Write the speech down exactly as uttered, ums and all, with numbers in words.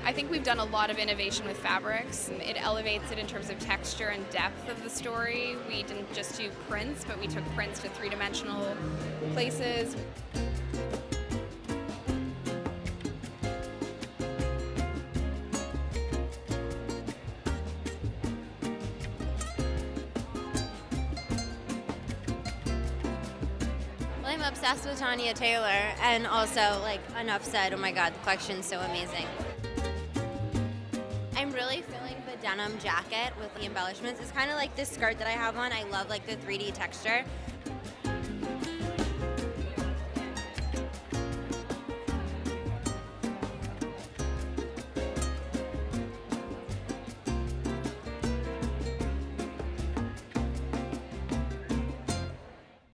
I think we've done a lot of innovation with fabrics. It elevates it in terms of texture and depth of the story. We didn't just do prints, but we took prints to three-dimensional places. I'm obsessed with Tanya Taylor, and also, like, enough said, oh my god, the collection's so amazing. I'm really feeling the denim jacket with the embellishments. It's kind of like this skirt that I have on. I love, like, the three D texture.